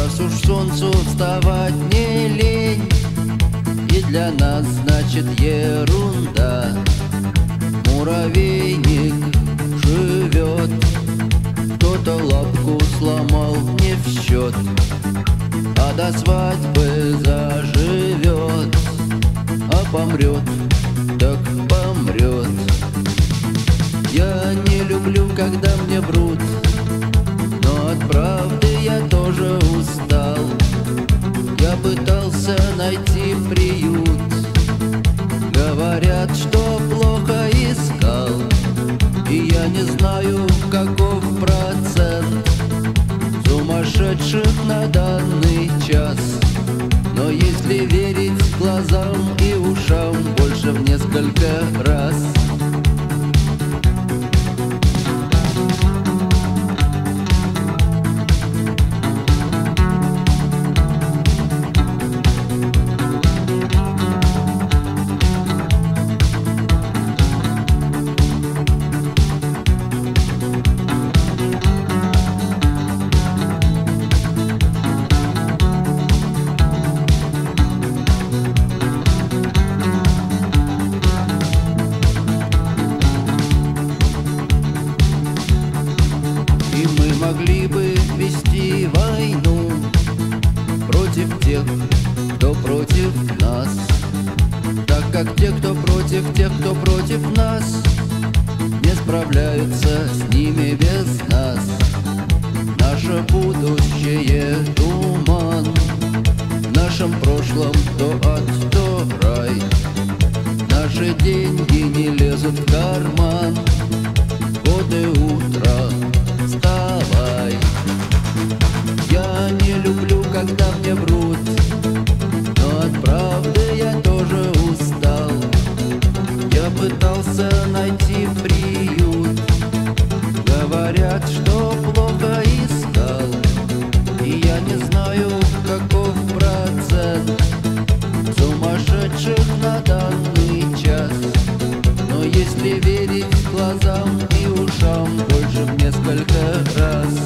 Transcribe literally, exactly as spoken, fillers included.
Раз уж солнцу вставать не лень, и для нас значит ерунда. Муравейник живет, кто-то лапку сломал не в счет, а до свадьбы заживет, а помрет, так помрет. Я не люблю, когда мне врут, но от правды я тоже устал. Я пытался найти приют, говорят, что плохо искал, и я не знаю, каков процент сумасшедших на данный час. Но если верить глазам и ушам, больше в несколько раз. Могли бы вести войну против тех, кто против нас, так как те, кто против тех, кто против нас, не справляются с ними без нас. Наше будущее — туман, в нашем прошлом то ад, то рай. Наши деньги не лезут в карман, годы утра. Вставай. Я не люблю, когда мне врут, но от правды я тоже устал. Я пытался найти приют, говорят, что плохо искал, и я не знаю, каков процент сумасшедших на данный час. Но если верить глазам и ушам, больше в несколько раз.